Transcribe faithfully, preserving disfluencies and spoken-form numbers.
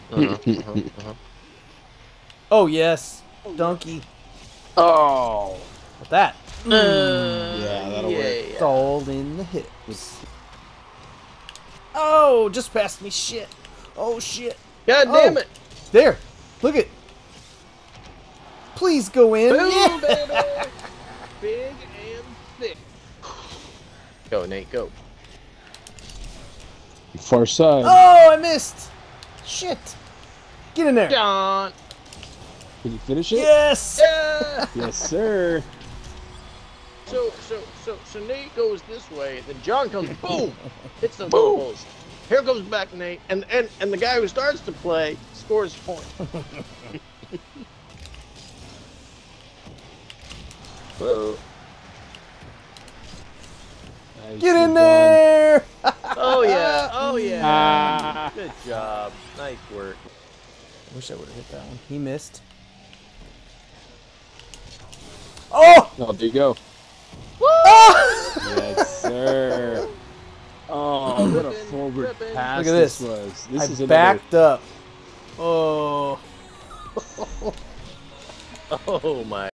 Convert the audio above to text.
Uh-huh, uh-huh, uh-huh. Oh, yes. Donkey. Oh. With that. Uh, Yeah, that'll yeah, work. yeah. Stalled in the hips. Oh, just passed me. Shit. Oh, shit. God Oh, damn it. There. Look it. Please go in. Boom, Yeah. baby. Big and thick. Go, Nate, go. Far side. Oh, I missed. Shit. Get in there. John. Can you finish it? Yes. Yeah. Yes, sir. So, so, so, so Nate goes this way, then John comes, boom, hits the goalpost. Here comes back Nate, and and and the guy who starts to play scores a point. Whoa. Nice, Get in John. there. Oh yeah, oh yeah. Ah. Good job, nice work. I wish I would have hit that one. He missed. Oh! Oh, there you go. Ah! Yes, sir. Oh, what a forward Rippin'. pass Look at this. this was. This I is another. backed up. Oh. Oh my.